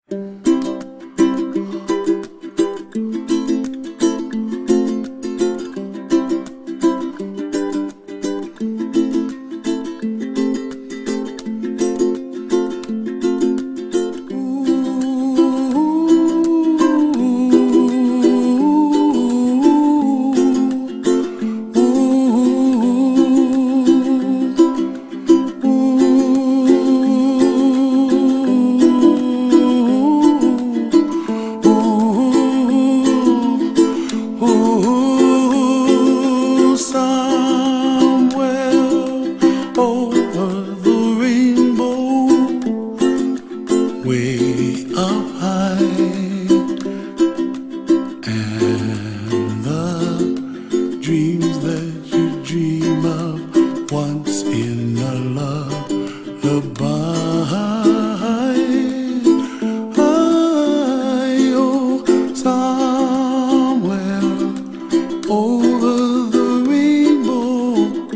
Dreams that you dream of once in a lullaby. Oh, somewhere over the rainbow,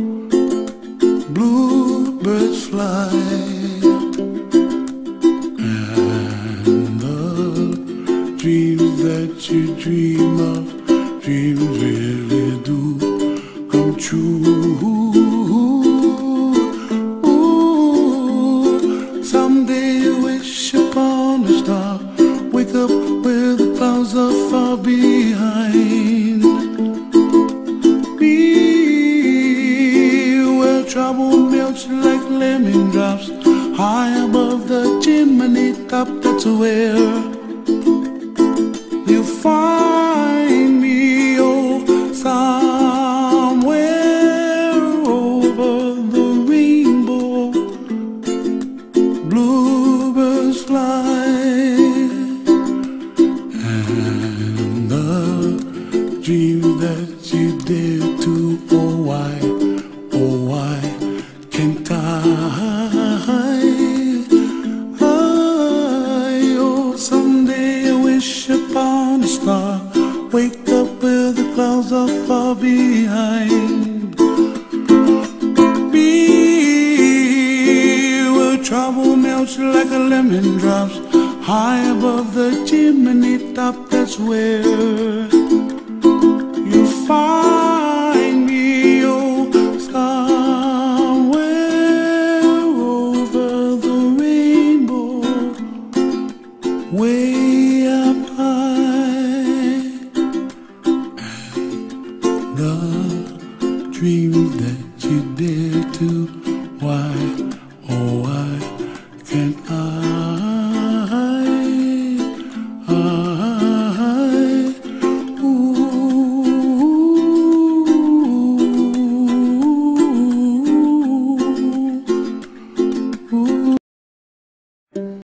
bluebirds fly, and the dreams that you dream of, dreams really do come true. Ooh, someday you wish upon a star, wake up where the clouds are far behind. Be where trouble melts like lemon drops, high above the chimney top. That's where you find me. Somewhere over the rainbow, bluebirds fly, and the dream that you dare to, oh why can't I? Oh, someday I wish upon a star, wake up where the clouds are far behind. Be where trouble melts like a lemon drops, high above the chimney top. That's where you find me. Oh, somewhere over the rainbow, way